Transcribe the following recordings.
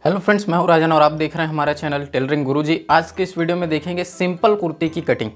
Hello friends, मैं हूं राजन और आप देख रहे हैं हमारा चैनल टेलरिंग गुरुजी। आज के इस वीडियो में देखेंगे सिंपल कुर्ती की कटिंग।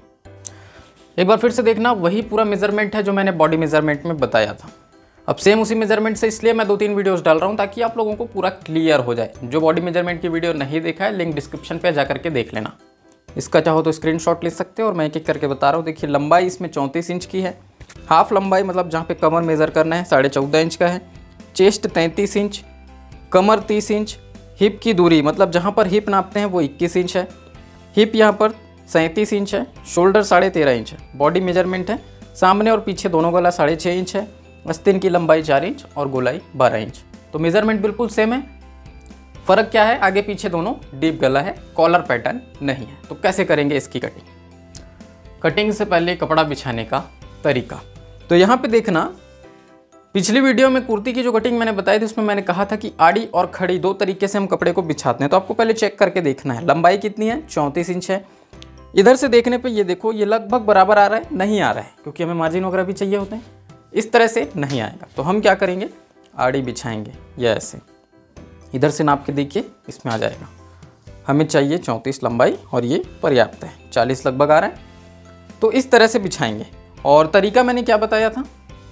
एक बार फिर से देखना, वही पूरा मेजरमेंट है जो मैंने बॉडी मेजरमेंट में बताया था। अब सेम उसी मेजरमेंट से इसलिए मैं 2-3 वीडियोस डाल रहा हूं ताकि आप लोगों को पूरा क्लियर हो जाए। जो बॉडी मेजरमेंट की वीडियो नहीं देखा है, लिंक डिस्क्रिप्शन पर जा करके देख लेना। इसका चाहो तो स्क्रीनशॉट ले सकते हो और मैं एक एक करके बता रहा हूँ। देखिए, लंबाई इसमें 34 इंच की है। हाफ लंबाई मतलब जहाँ पे कमर मेज़र करना है 14.5 इंच का है। चेस्ट 33 इंच, कमर 30 इंच। हिप की दूरी मतलब जहाँ पर हिप नापते हैं वो 21 इंच है। हिप यहाँ पर 37 इंच है। शोल्डर 13.5 इंच है। बॉडी मेजरमेंट है, सामने और पीछे दोनों गला 6.5 इंच है। आस्तीन की लंबाई 4 इंच और गोलाई 12 इंच। तो मेजरमेंट बिल्कुल सेम है। फ़र्क क्या है, आगे पीछे दोनों डीप गला है, कॉलर पैटर्न नहीं है। तो कैसे करेंगे इसकी कटिंग? कटिंग से पहले कपड़ा बिछाने का तरीका। तो यहाँ पे देखना, पिछली वीडियो में कुर्ती की जो कटिंग मैंने बताई थी उसमें मैंने कहा था कि आड़ी और खड़ी दो तरीके से हम कपड़े को बिछाते हैं। तो आपको पहले चेक करके देखना है लंबाई कितनी है, 34 इंच है। इधर से देखने पे ये देखो, ये लगभग बराबर आ रहा है, नहीं आ रहा है क्योंकि हमें मार्जिन वगैरह भी चाहिए होते हैं। इस तरह से नहीं आएगा तो हम क्या करेंगे, आड़ी बिछाएंगे या ऐसे। इधर से नाप के देखिए, इसमें आ जाएगा। हमें चाहिए 34 लंबाई और ये पर्याप्त है, 40 लगभग आ रहा है। तो इस तरह से बिछाएंगे। और तरीका मैंने क्या बताया था,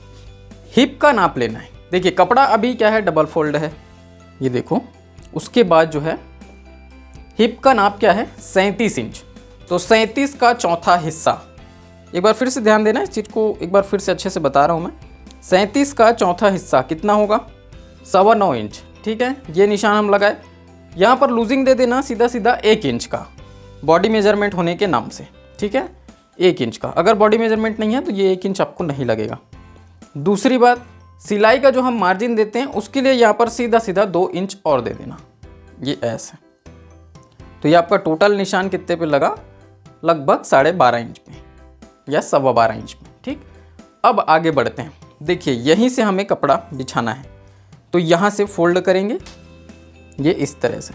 हिप का नाप लेना है। देखिए, कपड़ा अभी क्या है, डबल फोल्ड है, ये देखो। उसके बाद जो है हिप का नाप क्या है, 37 इंच। तो 37 का चौथा हिस्सा, एक बार फिर से ध्यान देना, इस चीज़ को एक बार फिर से अच्छे से बता रहा हूँ मैं। 37 का चौथा हिस्सा कितना होगा, 9.25 इंच। ठीक है, ये निशान हम लगाए। यहाँ पर लूजिंग दे देना सीधा सीधा 1 इंच का, बॉडी मेजरमेंट होने के नाम से। ठीक है, 1 इंच का। अगर बॉडी मेजरमेंट नहीं है तो ये 1 इंच आपको नहीं लगेगा। दूसरी बात, सिलाई का जो हम मार्जिन देते हैं उसके लिए यहाँ पर सीधा सीधा 2 इंच और दे देना, ये ऐसे। तो ये आपका टोटल निशान कितने पे लगा, लगभग 12.5 इंच पे या 12.25 इंच पे। ठीक, अब आगे बढ़ते हैं। देखिए, यहीं से हमें कपड़ा बिछाना है। तो यहाँ से फोल्ड करेंगे ये इस तरह से।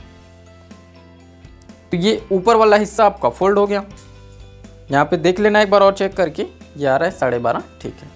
तो ये ऊपर वाला हिस्सा आपका फोल्ड हो गया। यहाँ पे देख लेना एक बार और चेक करके, ये आ रहा है 12.5। ठीक है,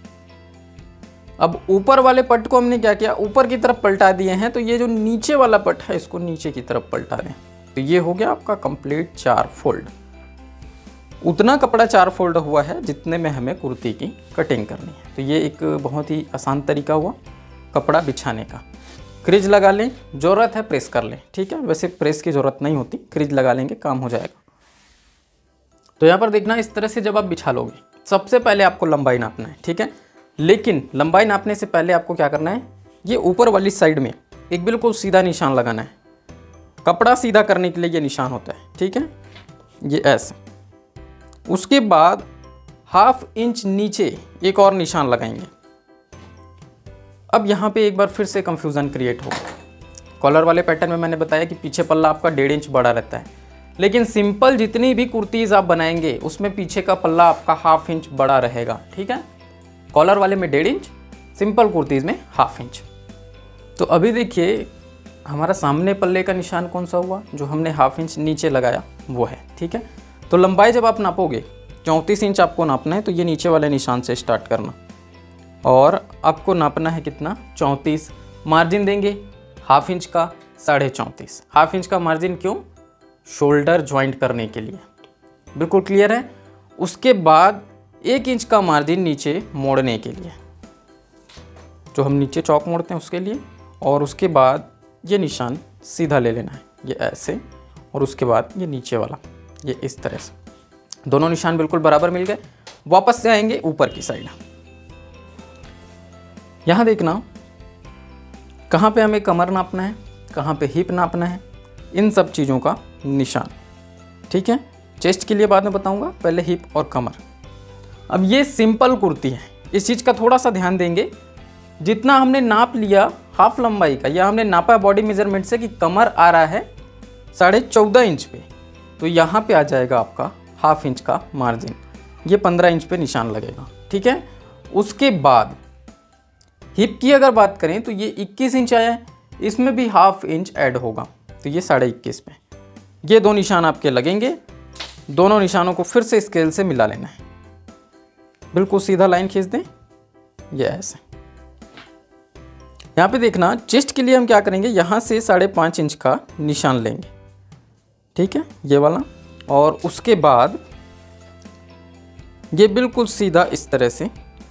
अब ऊपर वाले पट को हमने क्या किया, ऊपर की तरफ पलटा दिए हैं। तो ये जो नीचे वाला पट है इसको नीचे की तरफ पलटा दें। तो ये हो गया आपका कंप्लीट 4 फोल्ड। उतना कपड़ा 4 फोल्ड हुआ है जितने में हमें कुर्ती की कटिंग करनी है। तो ये एक बहुत ही आसान तरीका हुआ कपड़ा बिछाने का। क्रिज लगा लें, ज़रूरत है प्रेस कर लें। ठीक है, वैसे प्रेस की ज़रूरत नहीं होती, क्रिज लगा लेंगे काम हो जाएगा। तो यहाँ पर देखना, इस तरह से जब आप बिछा लोगे, सबसे पहले आपको लंबाई नापना है। ठीक है, लेकिन लंबाई नापने से पहले आपको क्या करना है, ये ऊपर वाली साइड में एक बिल्कुल सीधा निशान लगाना है। कपड़ा सीधा करने के लिए ये निशान होता है। ठीक है, ये ऐसे। उसके बाद 1/2 इंच नीचे एक और निशान लगाएंगे। अब यहाँ पे एक बार फिर से कंफ्यूजन क्रिएट होगा। कॉलर वाले पैटर्न में मैंने बताया कि पीछे पल्ला आपका 1.5 इंच बड़ा रहता है, लेकिन सिंपल जितनी भी कुर्तीज़ आप बनाएंगे उसमें पीछे का पल्ला आपका 1/2 इंच बड़ा रहेगा। ठीक है, कॉलर वाले में 1.5 इंच, सिंपल कुर्तीज़ में 1/2 इंच। तो अभी देखिए, हमारा सामने पल्ले का निशान कौन सा हुआ, जो हमने 1/2 इंच नीचे लगाया वो है। ठीक है, तो लंबाई जब आप नापोगे 34 इंच आपको नापना है। तो ये नीचे वाले निशान से स्टार्ट करना और आपको नापना है कितना, 34। मार्जिन देंगे 1/2 इंच का, 34.5। 1/2 इंच का मार्जिन क्यों, शोल्डर ज्वाइंट करने के लिए। बिल्कुल क्लियर है। उसके बाद 1 इंच का मार्जिन नीचे मोड़ने के लिए, जो हम नीचे चौक मोड़ते हैं उसके लिए। और उसके बाद ये निशान सीधा ले लेना है, ये ऐसे। और उसके बाद ये नीचे वाला, ये इस तरह से। दोनों निशान बिल्कुल बराबर मिल गए। वापस से आएंगे ऊपर की साइड। यहाँ देखना, कहाँ पे हमें कमर नापना है, कहाँ पे हिप नापना है, इन सब चीज़ों का निशान। ठीक है, चेस्ट के लिए बाद में बताऊँगा, पहले हिप और कमर। अब ये सिंपल कुर्ती है, इस चीज़ का थोड़ा सा ध्यान देंगे। जितना हमने नाप लिया हाफ लंबाई का, या हमने नापा बॉडी मेजरमेंट से कि कमर आ रहा है 14.5 इंच पे, तो यहाँ पे आ जाएगा आपका 1/2 इंच का मार्जिन। ये 15 इंच पे निशान लगेगा। ठीक है, उसके बाद हिप की अगर बात करें तो ये 21 इंच आया है, इसमें भी 1/2 इंच ऐड होगा, तो ये 21.5 पे। ये 2 निशान आपके लगेंगे। दोनों निशानों को फिर से स्केल से मिला लेना है। बिल्कुल सीधा लाइन खींच दें, ये ऐसे। यहाँ पे देखना, चेस्ट के लिए हम क्या करेंगे, यहाँ से 5.5 इंच का निशान लेंगे, ठीक है, ये वाला। और उसके बाद ये बिल्कुल सीधा इस तरह से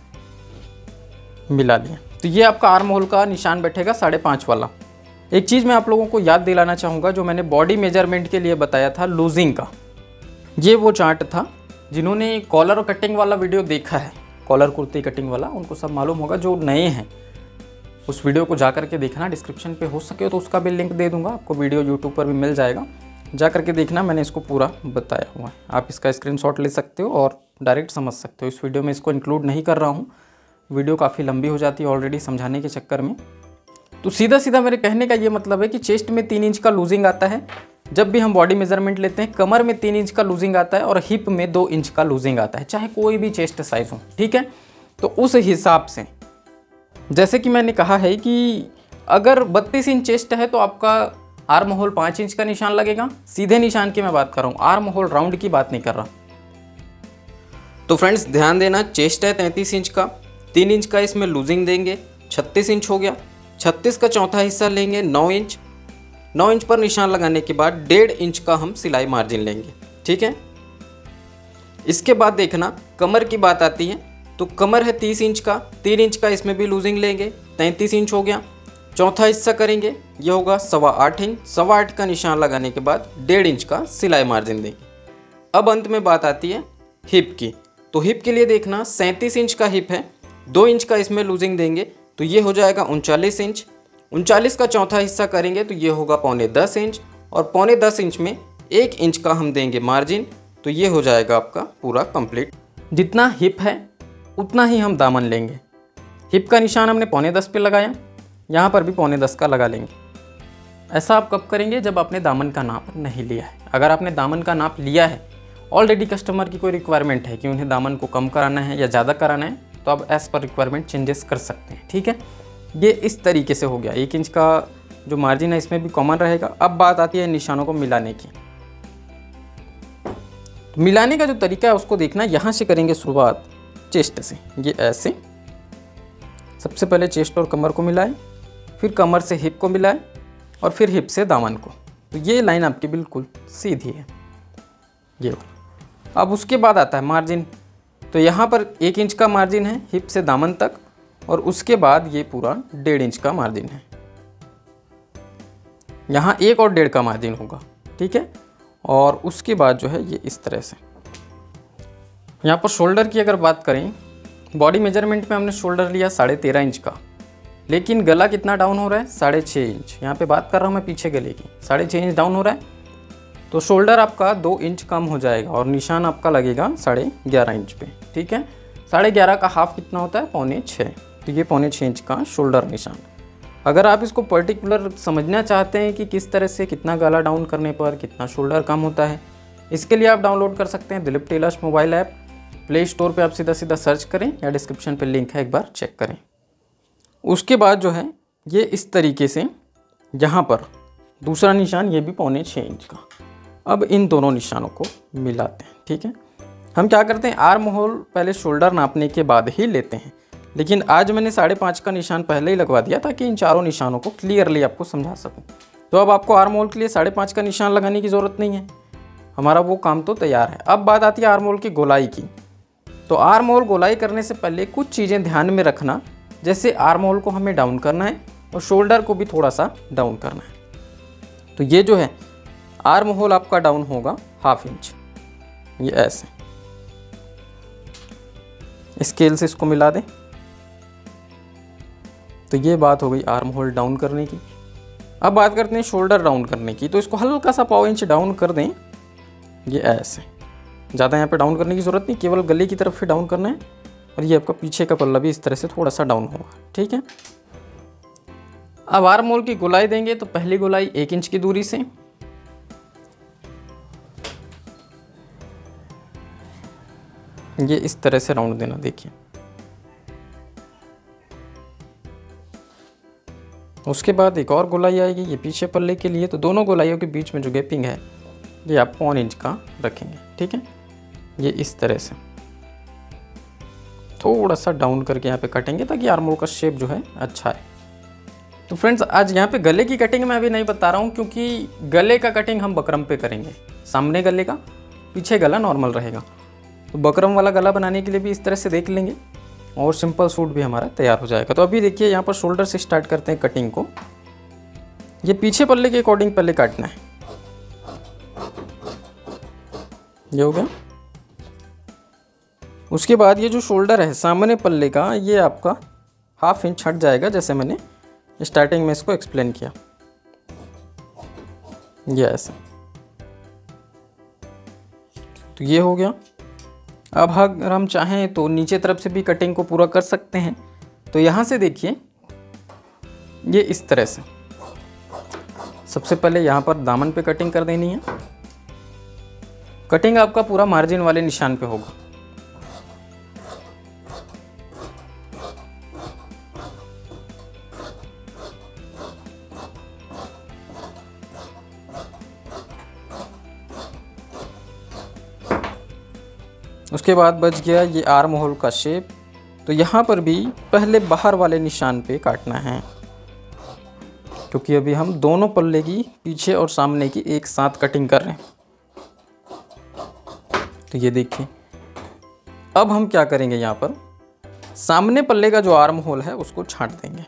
मिला लिया, तो ये आपका आर्म होल का निशान बैठेगा 5.5 वाला। एक चीज़ मैं आप लोगों को याद दिलाना चाहूँगा, जो मैंने बॉडी मेजरमेंट के लिए बताया था लूजिंग का, ये वो चार्ट था। जिन्होंने कॉलर कटिंग वाला वीडियो देखा है, कॉलर कुर्ती कटिंग वाला, उनको सब मालूम होगा। जो नए हैं उस वीडियो को जा करके देखना, डिस्क्रिप्शन पे हो सके तो उसका भी लिंक दे दूंगा आपको, वीडियो यूट्यूब पर भी मिल जाएगा, जा करके देखना, मैंने इसको पूरा बताया हुआ है। आप इसका स्क्रीनशॉट ले सकते हो और डायरेक्ट समझ सकते हो। इस वीडियो में इसको इंक्लूड नहीं कर रहा हूँ, वीडियो काफ़ी लंबी हो जाती है ऑलरेडी समझाने के चक्कर में। तो सीधा सीधा मेरे कहने का ये मतलब है कि चेस्ट में 3 इंच का लूजिंग आता है जब भी हम बॉडी मेजरमेंट लेते हैं, कमर में 3 इंच का लूजिंग आता है और हिप में 2 इंच का लूजिंग आता है, चाहे कोई भी चेस्ट साइज हो, ठीक है। तो उस हिसाब से जैसे कि मैंने कहा है कि अगर 32 इंच चेस्ट है तो आपका आर्म होल 5 इंच का निशान लगेगा। सीधे निशान की मैं बात कर रहा हूँ, आर्म होल राउंड की बात नहीं कर रहा। तो फ्रेंड्स ध्यान देना, चेस्ट है 33 इंच का, 3 इंच का इसमें लूजिंग देंगे, 36 इंच हो गया। 36 का चौथा हिस्सा लेंगे 9 इंच, 9 इंच पर निशान लगाने के बाद 1.5 इंच का हम सिलाई मार्जिन लेंगे, ठीक है। इसके बाद देखना, कमर की बात आती है तो कमर है 30 इंच का, 3 इंच का इसमें भी लूजिंग लेंगे, 33 इंच हो गया। चौथा हिस्सा करेंगे, ये होगा 8.25 इंच, 8.25 का निशान लगाने के बाद 1.5 इंच का सिलाई मार्जिन देंगे। अब अंत में बात आती है हिप की, तो हिप के लिए देखना 37 इंच का हिप है, 2 इंच का इसमें लूजिंग देंगे तो ये हो जाएगा 39 इंच। 39 का चौथा हिस्सा करेंगे तो ये होगा 9.25 इंच, और 9.25 इंच में 1 इंच का हम देंगे मार्जिन, तो ये हो जाएगा आपका पूरा कंप्लीट। जितना हिप है उतना ही हम दामन लेंगे। हिप का निशान हमने 9.25 पे लगाया, यहाँ पर भी 9.25 का लगा लेंगे। ऐसा आप कब करेंगे, जब आपने दामन का नाप नहीं लिया है। अगर आपने दामन का नाप लिया है, ऑलरेडी कस्टमर की कोई रिक्वायरमेंट है कि उन्हें दामन को कम कराना है या ज़्यादा कराना है, तो आप एज पर रिक्वायरमेंट चेंजेस कर सकते हैं, ठीक है। ये इस तरीके से हो गया। 1 इंच का जो मार्जिन है इसमें भी कॉमन रहेगा। अब बात आती है निशानों को मिलाने की। तो मिलाने का जो तरीका है उसको देखना, यहाँ से करेंगे शुरुआत चेस्ट से, ये ऐसे। सबसे पहले चेस्ट और कमर को मिलाएं, फिर कमर से हिप को मिलाएं और फिर हिप से दामन को। तो ये लाइन आपकी बिल्कुल सीधी है, ये। अब उसके बाद आता है मार्जिन, तो यहाँ पर 1 इंच का मार्जिन है हिप से दामन तक, और उसके बाद ये पूरा 1.5 इंच का मार्जिन है। यहाँ 1 और 1.5 का मार्जिन होगा, ठीक है। और उसके बाद जो है ये इस तरह से। यहाँ पर शोल्डर की अगर बात करें, बॉडी मेजरमेंट में हमने शोल्डर लिया 13.5 इंच का, लेकिन गला कितना डाउन हो रहा है, 6.5 इंच। यहाँ पे बात कर रहा हूँ मैं पीछे गले की, 6.5 इंच डाउन हो रहा है, तो शोल्डर आपका 2 इंच कम हो जाएगा और निशान आपका लगेगा 11.5 इंच पे, ठीक है। 11.5 का हाफ कितना होता है, 6.25, तो ये 6.25 इंच का शोल्डर निशान। अगर आप इसको पर्टिकुलर समझना चाहते हैं कि किस तरह से कितना गला डाउन करने पर कितना शोल्डर कम होता है, इसके लिए आप डाउनलोड कर सकते हैं Dilip Tailors mobile app. Play store पे आप सीधा सीधा सर्च करें या डिस्क्रिप्शन पे लिंक है, एक बार चेक करें। उसके बाद जो है ये इस तरीके से, यहाँ पर दूसरा निशान ये भी 6.25 इंच का। अब इन दोनों निशानों को मिलाते हैं, ठीक है। हम क्या करते हैं, आर्म होल पहले शोल्डर नापने के बाद ही लेते हैं, लेकिन आज मैंने 5.5 का निशान पहले ही लगवा दिया ताकि इन चारों निशानों को क्लियरली आपको समझा सकूं। तो अब आपको आर्म होल के लिए 5.5 का निशान लगाने की ज़रूरत नहीं है, हमारा वो काम तो तैयार है। अब बात आती है आर्म होल की गोलाई की। तो आर्म होल गोलाई करने से पहले कुछ चीज़ें ध्यान में रखना, जैसे आर्म होल को हमें डाउन करना है और शोल्डर को भी थोड़ा सा डाउन करना है। तो ये जो है आर्म होल आपका डाउन होगा 1/2 इंच, ये ऐसे। स्केल से इसको मिला दें, तो ये बात हो गई आर्म होल डाउन करने की। अब बात करते हैं शोल्डर डाउन करने की, तो इसको हल्का सा 1/4 इंच डाउन कर दें, ये ऐसे। ज़्यादा यहाँ पे डाउन करने की ज़रूरत नहीं, केवल गले की तरफ ही डाउन करना है, और ये आपका पीछे का पल्ला भी इस तरह से थोड़ा सा डाउन होगा, ठीक है। अब आर्म होल की गोलाई देंगे, तो पहली गोलाई 1 इंच की दूरी से, ये इस तरह से राउंड देना, देखिए। उसके बाद एक और गोलाई आएगी, ये पीछे पल्ले के लिए, तो दोनों गोलाइयों के बीच में जो गैपिंग है ये आप 1/4 इंच का रखेंगे, ठीक है। ये इस तरह से थोड़ा सा डाउन करके यहाँ पे कटेंगे ताकि आर्म होल का शेप जो है अच्छा है। तो फ्रेंड्स आज यहाँ पे गले की कटिंग मैं अभी नहीं बता रहा हूँ, क्योंकि गले का कटिंग हम बकरम पे करेंगे। सामने गले का, पीछे गला नॉर्मल रहेगा। तो बकरम वाला गला बनाने के लिए भी इस तरह से देख लेंगे और सिंपल सूट भी हमारा तैयार हो जाएगा। तो अभी देखिए यहाँ पर शोल्डर से स्टार्ट करते हैं कटिंग को। ये पीछे पल्ले के अकॉर्डिंग पहले काटना है। ये हो गया। उसके बाद ये जो शोल्डर है सामने पल्ले का, ये आपका 1/2 इंच हट जाएगा, जैसे मैंने स्टार्टिंग में इसको एक्सप्लेन किया। ये ऐसा। तो ये हो गया। अब अगर हम चाहें तो नीचे तरफ से भी कटिंग को पूरा कर सकते हैं। तो यहाँ से देखिए ये इस तरह से सबसे पहले यहाँ पर दामन पे कटिंग कर देनी है। कटिंग आपका पूरा मार्जिन वाले निशान पे होगा। उसके बाद बच गया ये आर्म होल का शेप। तो यहाँ पर भी पहले बाहर वाले निशान पे काटना है, क्योंकि अभी हम दोनों पल्ले की पीछे और सामने की एक साथ कटिंग कर रहे हैं। तो ये देखिए, अब हम क्या करेंगे, यहाँ पर सामने पल्ले का जो आर्म होल है उसको छांट देंगे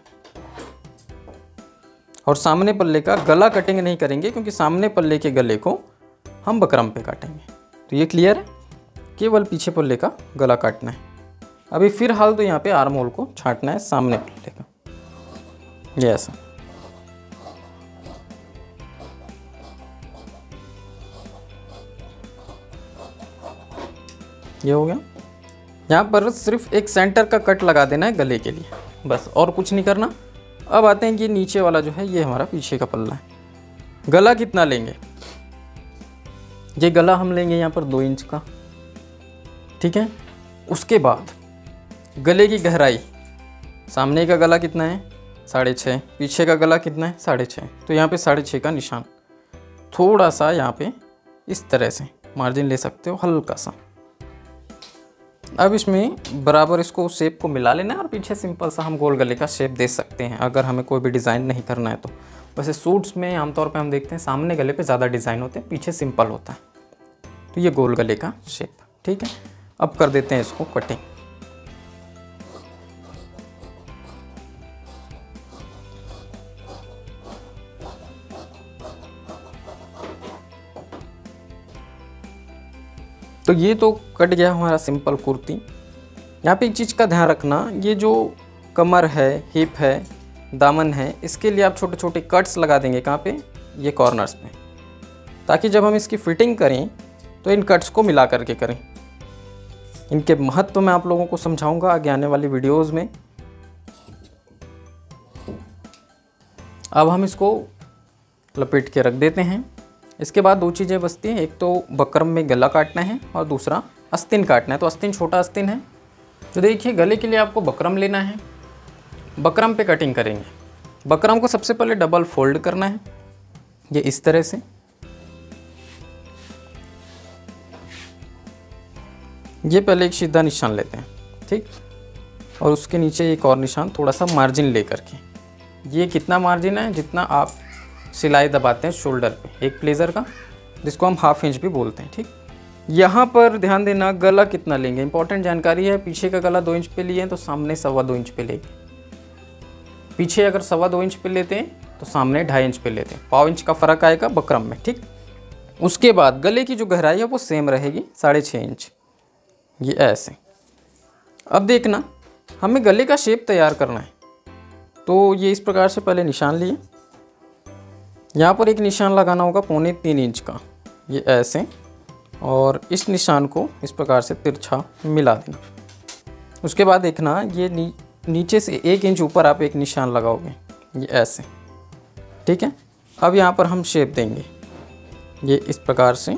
और सामने पल्ले का गला कटिंग नहीं करेंगे, क्योंकि सामने पल्ले के गले को हम बकरम पे काटेंगे। तो ये क्लियर है, केवल पीछे पल्ले का गला काटना है। अभी फिलहाल तो यहाँ पे आर्म होल को छांटना है सामने पल्ले का। ये ऐसा। ये हो गया। यहाँ पर सिर्फ एक सेंटर का कट लगा देना है गले के लिए, बस, और कुछ नहीं करना। अब आते हैं कि नीचे वाला जो है ये हमारा पीछे का पल्ला है। गला कितना लेंगे, ये गला हम लेंगे यहाँ पर 2 इंच का, ठीक है। उसके बाद गले की गहराई, सामने का गला कितना है 6.5, पीछे का गला कितना है 6.5। तो यहाँ पे 6.5 का निशान, थोड़ा सा यहाँ पे इस तरह से मार्जिन ले सकते हो, हल्का सा। अब इसमें बराबर इसको शेप को मिला लेना है और पीछे सिंपल सा हम गोल गले का शेप दे सकते हैं, अगर हमें कोई भी डिज़ाइन नहीं करना है तो। वैसे सूट्स में आमतौर पे हम देखते हैं सामने गले पे ज़्यादा डिज़ाइन होते हैं, पीछे सिंपल होता है। तो ये गोल गले का शेप, ठीक है। अब कर देते हैं इसको कटिंग। तो ये तो कट गया हमारा सिंपल कुर्ती। यहाँ पे एक चीज़ का ध्यान रखना, ये जो कमर है, हिप है, दामन है, इसके लिए आप छोटे छोटे कट्स लगा देंगे। कहाँ पे, ये कॉर्नर्स पे, ताकि जब हम इसकी फिटिंग करें तो इन कट्स को मिला करके करें। इनके महत्व मैं आप लोगों को समझाऊंगा आगे आने वाली वीडियोस में। अब हम इसको लपेट के रख देते हैं। इसके बाद 2 चीज़ें बचती हैं, एक तो बकरम में गला काटना है और दूसरा आस्तीन काटना है। तो आस्तीन, छोटा आस्तीन है, तो देखिए गले के लिए आपको बकरम लेना है। बकरम पे कटिंग करेंगे। बकरम को सबसे पहले डबल फोल्ड करना है, ये इस तरह से। ये पहले एक सीधा निशान लेते हैं, ठीक, और उसके नीचे एक और निशान, थोड़ा सा मार्जिन ले करके। ये कितना मार्जिन है, जितना आप सिलाई दबाते हैं शोल्डर पे, एक प्लेजर का, जिसको हम 1/2 इंच भी बोलते हैं, ठीक। यहाँ पर ध्यान देना, गला कितना लेंगे, इंपॉर्टेंट जानकारी है। पीछे का गला 2 इंच पे लिए हैं तो सामने 2.25 इंच पे लेंगे। पीछे अगर 2.25 इंच पे लेते हैं तो सामने 2.5 इंच पे लेते हैं। 1/4 इंच का फ़र्क आएगा बकरम में, ठीक। उसके बाद गले की जो गहराई है वो सेम रहेगी, 6.5 इंच, ये ऐसे। अब देखना, हमें गले का शेप तैयार करना है। तो ये इस प्रकार से पहले निशान लिए, यहाँ पर एक निशान लगाना होगा 3.25 इंच का, ये ऐसे, और इस निशान को इस प्रकार से तिरछा मिला देना। उसके बाद देखना, ये नीचे से 1 इंच ऊपर आप एक निशान लगाओगे, ये ऐसे, ठीक है। अब यहाँ पर हम शेप देंगे, ये इस प्रकार से,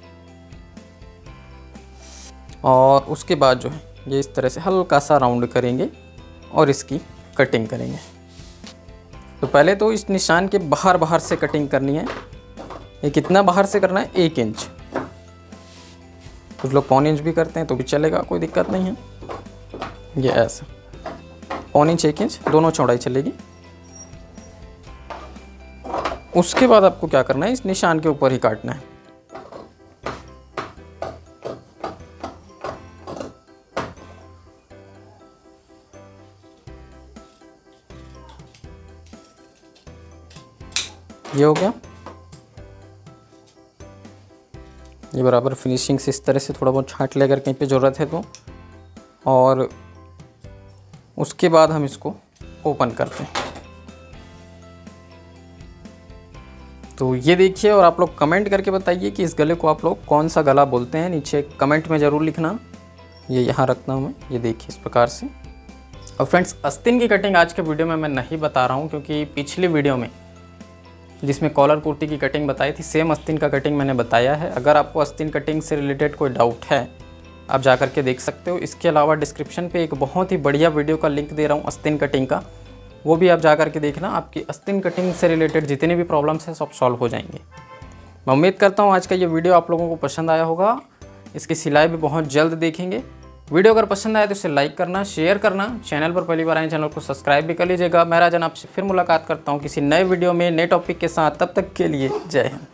और उसके बाद जो है ये इस तरह से हल्का सा राउंड करेंगे और इसकी कटिंग करेंगे। तो पहले तो इस निशान के बाहर से कटिंग करनी है। ये कितना बाहर से करना है, 1 इंच। कुछ लोग 1/4 इंच भी करते हैं तो भी चलेगा, कोई दिक्कत नहीं है। ये ऐसा 1/4 इंच 1 इंच दोनों चौड़ाई चलेगी। उसके बाद आपको क्या करना है, इस निशान के ऊपर ही काटना है। ये हो गया। ये बराबर फिनिशिंग से इस तरह से थोड़ा बहुत छांट ले अगर कहीं पे ज़रूरत है तो। और उसके बाद हम इसको ओपन करते हैं। तो ये देखिए, और आप लोग कमेंट करके बताइए कि इस गले को आप लोग कौन सा गला बोलते हैं, नीचे कमेंट में ज़रूर लिखना। ये यहाँ रखना हूँ मैं, ये देखिए इस प्रकार से। और फ्रेंड्स, आस्तीन की कटिंग आज के वीडियो में मैं नहीं बता रहा हूँ, क्योंकि पिछली वीडियो में जिसमें कॉलर कुर्ती की कटिंग बताई थी, सेम आस्तीन का कटिंग मैंने बताया है। अगर आपको आस्तीन कटिंग से रिलेटेड कोई डाउट है, आप जा कर के देख सकते हो। इसके अलावा डिस्क्रिप्शन पे एक बहुत ही बढ़िया वीडियो का लिंक दे रहा हूँ आस्तीन कटिंग का, वो भी आप जा कर के देखना। आपकी आस्तीन कटिंग से रिलेटेड जितने भी प्रॉब्लम्स हैं सब सॉल्व हो जाएंगे। मैं उम्मीद करता हूँ आज का ये वीडियो आप लोगों को पसंद आया होगा। इसकी सिलाई भी बहुत जल्द देखेंगे। वीडियो अगर पसंद आए तो इसे लाइक करना, शेयर करना। चैनल पर पहली बार आए चैनल को सब्सक्राइब भी कर लीजिएगा। मैं राजन आपसे फिर मुलाकात करता हूँ किसी नए वीडियो में नए टॉपिक के साथ। तब तक के लिए जय हिंद।